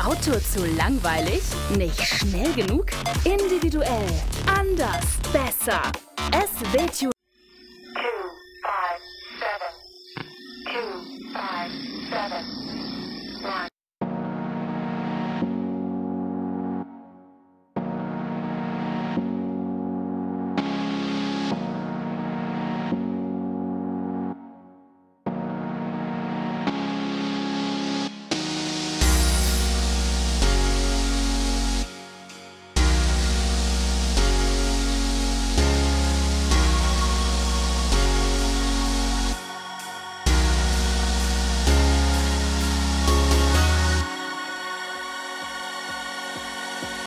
Auto zu langweilig? Nicht schnell genug? Individuell. Anders. Besser. SW-Tuning. 257. 257.